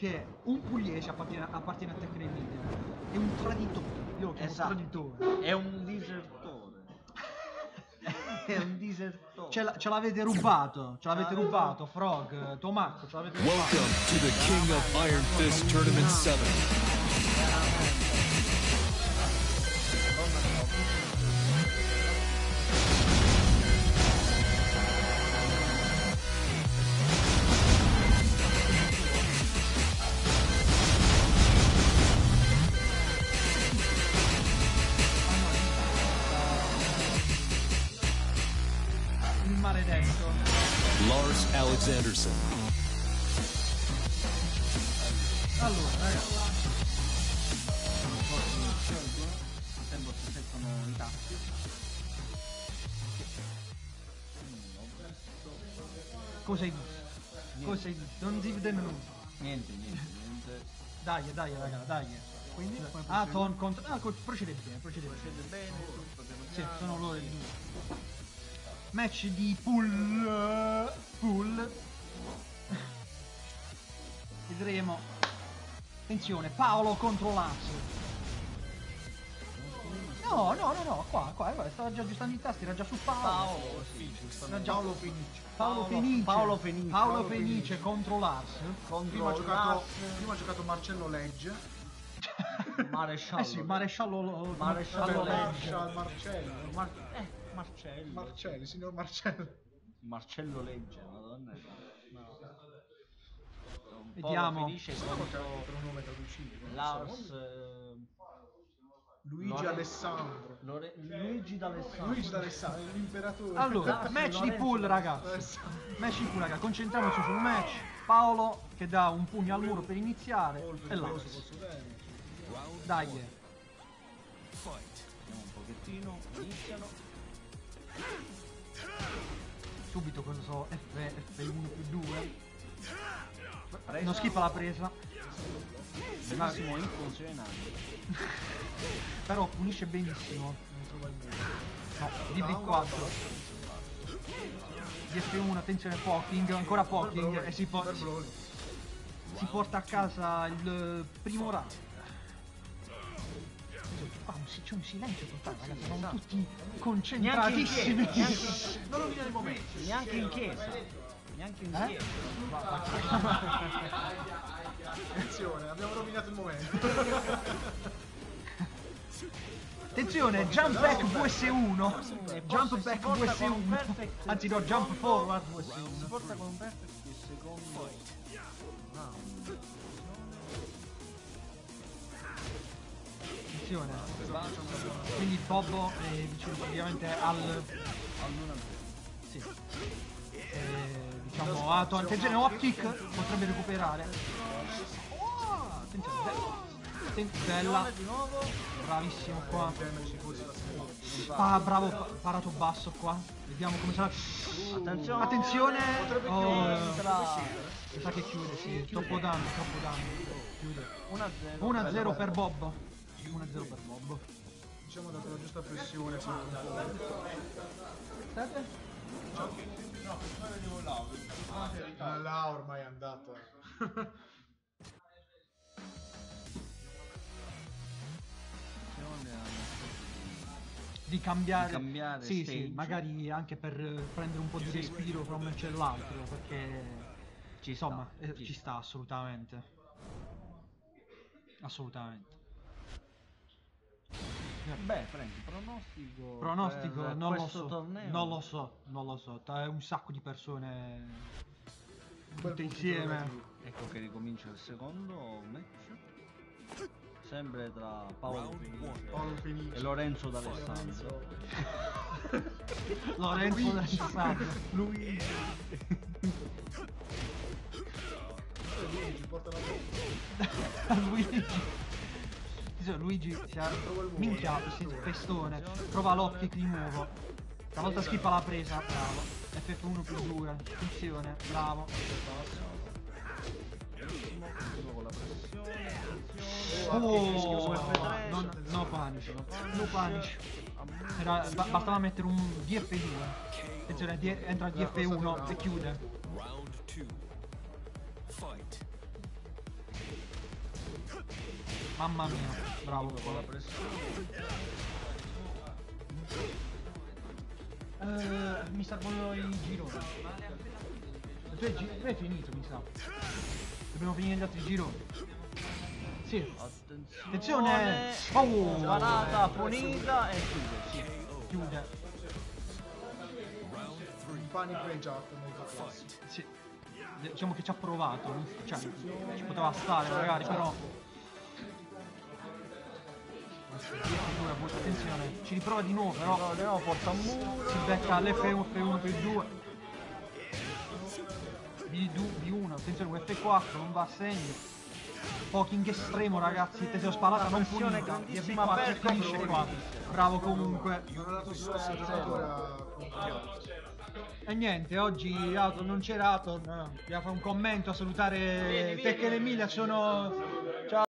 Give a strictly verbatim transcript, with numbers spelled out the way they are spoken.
perché un pugliese appartiene, appartiene a Tecne Media, è un traditore, io lo chiamo Esatto. traditore. È un disertore. È un disertore. Ce, ce l'avete rubato, ce l'avete rubato, Frog, Tomacco, ce l'avete rubato. Welcome to the King of Iron Fist Tournament seven. Il maledetto. Lars Alexanderson. Allora, ragazzi. Tempo si seccano i tasti. Cosa hai visto? Cosa hai visto? Non si vede nulla. Niente, niente, niente. Dai, dai, raga, dai. Quindi come Ah, procede? Ton contro... Ah, co- procede bene, procede bene. Procede bene, tutto piano Sì, piano. sono loro i due. Match di pool. Pool. Vedremo. Attenzione, Paolo contro Lars. No, no, no, no, qua, qua, qua, stava già aggiustando i tasti, era già su Paolo. Paolo, sì, Era già Paolo Fenice. Paolo Paolo- Fenice. Paolo Fenice. Paolo Paolo Fenice Fenice. contro Lars. contro Prima ha, giocato, Lars, prima ha giocato Marcello Legge. Maresciallo. Eh sì, maresciallo, lo- Maresciallo Vabbè, Legge. Marshall Marcello. Mar- eh, Marcello. Marcelli, signor Marcello. Marcello Legge, madonna. Un po' Vediamo. finisce Per contro un nome traducibile. non so. Lars eh, Luigi Lore- Alessandro. Lore- Luigi d'Alessandro. Luigi d'Alessandro, l'imperatore. Allora, Lars match di Lorenzo pool, ragazzi. Alessandro. Match di pool, ragazzi. Concentriamoci sul match. Paolo che dà un pugno al muro per iniziare. Molto E pericoloso Lars. col suo damage. Dai. Fight. Vediamo un pochettino, iniziano. Subito cosa so, F, F uno più due. Presa. Non schippa la presa. Benissimo in funzionante. Però punisce benissimo. Non trova il muro. No, D V quattro. D F uno, attenzione, poking, ancora poking e si, po- Super si, Brawl. si porta a casa il primo round. Qua un- c'è un silenzio totale, ragazzi, sono tutti Neanche in concentratissimi. chiesa, neanche- non lo vediamo i momenti. Neanche in chiesa. Neanche in Eh? chiesa. Attenzione, abbiamo rovinato il momento. Attenzione, jump back V S uno. E Jump forse si back porta V S con un uno. perfect Anzi no, jump forward V S Si uno. porta con un perfect il secondo round. Attenzione. Quindi Bobbo è vicino praticamente al... All'una Sì. Eh, diciamo, ah, to- attenzione, hot kick, potrebbe recuperare. Oh, attenzione, bella. Atten- bella, di nuovo. bravissimo qua. Damage così da solo. Ah, bravo, pa- parato basso qua. Vediamo come sarà. Attenzione. Attenzione. Oh, Entra. mi sa che chiude, sì. Troppo danno, troppo danno. Chiude. uno a zero. uno a zero per Bob. uno a zero per Bob. Diciamo ha dato la giusta pressione. Sì. Aspetta. Ah, là ormai è andata. Di cambiare, Di cambiare sì, stage. sì, magari anche per eh, prendere un po' di respiro fra un match e l'altro, perché Ci insomma sta, eh, ci ci sta assolutamente. Assolutamente. Beh, Frank, pronostico. Pronostico per non lo questo so, torneo? non lo so, non lo so, è un sacco di persone Bel tutte punto insieme. interrogativo. Ecco che ricomincia il secondo match. Sempre tra Paolo Fenice Paolo Fenice. e Lorenzo D'Alessandro. Lorenzo D'Alessandro. Luigi. Luigi porta la botta. Luigi. Sì, Luigi si è minchia, si pestone, prova l'optic di nuovo. Stavolta schippa la presa, bravo. F F uno più due, attenzione, bravo. Benissimo, con la pressione, attenzione. Oh, F tre, no, no punish, no punish. Era, ba- bastava mettere un D F due. Attenzione, D- entra D F uno e chiude. Round two. Fight. Mamma mia, bravo. Con la pressione. Eh, mi servono i gironi. Tu hai, gi- tu hai finito, mi sa. Dobbiamo finire gli altri gironi. Sì. Attenzione. Attenzione! Oh! Sparata, punita e chiude, sì. Chiude. Un panico in chat molto classico. Sì. Diciamo che ci ha provato. non- Cioè, ci poteva stare magari, però. Attenzione, ci riprova di nuovo, però. No, di nuovo porta a muro. Si becca l'F uno, F uno, F due. B uno, attenzione, un F quattro, non va a segno. Poking estremo ragazzi, teseo spalata non pressione punita. Di F grandissima quattro per finisce qua. Bravo comunque. Non ha dato solo assegnatura. E niente, oggi Aton non c'era Aton. Dobbiamo fare un commento a salutare Tekken Emilia, sono. Ciao.